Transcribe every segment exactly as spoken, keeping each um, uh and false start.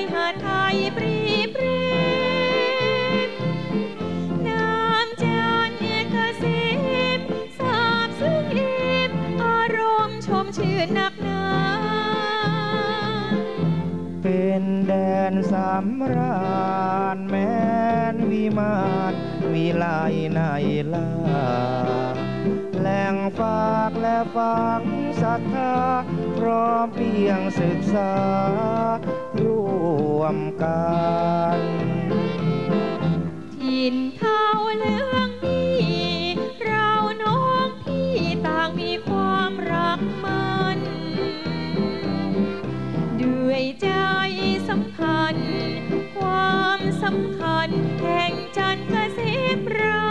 หาไทยปรีปรีน้ำจันทร์เกษมสาบซึ้งอิ่มอารมณ์ชมชื่นนักหนาเป็นแดนสำราญแม้นวิมานวิไลในลาแหล่งฝากและฝังศรัทธาพร้อมเพียงศึกษาร่วมกันถิ่นเท้าเลืองพี่เราน้องพี่ต่างมีความรักมันด้วยใจสัมพันธ์ความสำคัญแห่งจันทร์เกษมเรา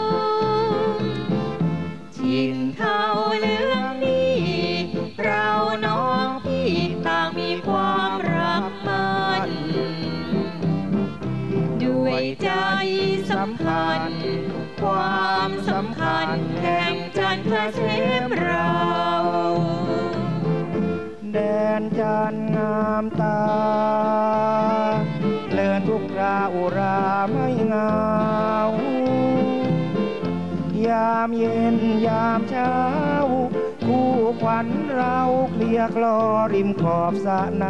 ถิ่นเท้าเลืองนี่เราน้องพี่ต่างมีความรักมันด้วยใจสัมพันธ์ความสำคัญแห่งจันทร์เกษมเราแดนจันทร์งามตาเลื่อนทุกราอุราไม่เหงายามเย็นยามเช้าคู่ขวัญเราเคลียคลอริมขอบสระน้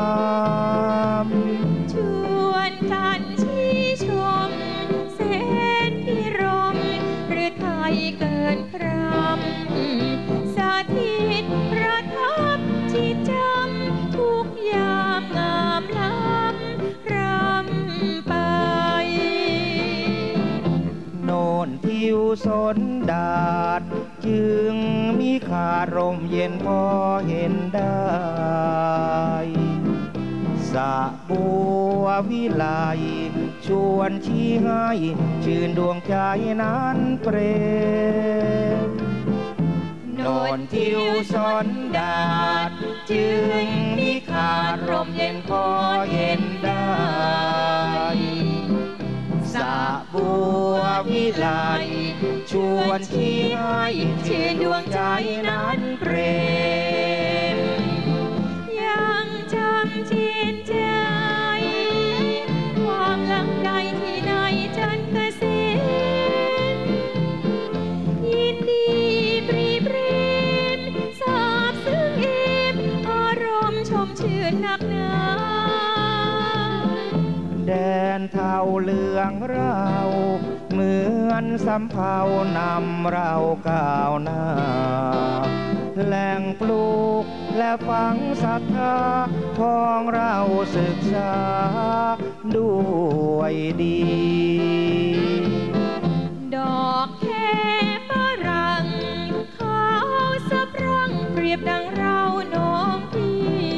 ำชวนกันชี้ชมเส้นพิรมหรือไทยเกินคำสาธิตประทับที่จำทุกยามงามล้ำรำไปโน่นทิวสนดาดจึงมีขาร่มเย็นพอเห็นได้สะบัววิไลชวนชี้ให้ชื่นดวงใจนั้นเปรมโน่นทิวสนดาดจึงมีขาร่มเย็นพอเห็นได้สะบัววิไลชวนชี้ให้ชื่นดวงใจนั้นเปรมยังจำชินใจความหลังใดที่ในจันทร์เกษมยินดีปรีปรีมสาบซึ้งอิ่มอารมณ์ชมชื่นนักหนาแดนเทาเหลืองเราเหมือนสำเภานำเราก้าวหน้าแหล่งปลูกและฝังศรัทธาของเราศึกษาด้วยดีดอกแคฝรั่งขาวสะพรั่งเปรียบดังเราน้องพี่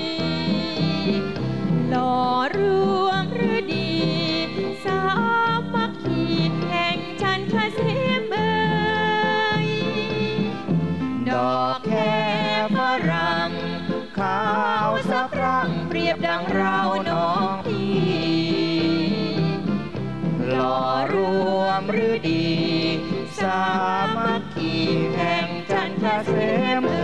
หล่อรวมหรือดีสามัคคีแห่งจันทร์เกษมเอ่ยดอกแคฝรั่งขาวสะพรั่งเปรียบดังเราน้องพี่หล่อรวมหรือดีสามัคคีแห่งจันทร์เกษม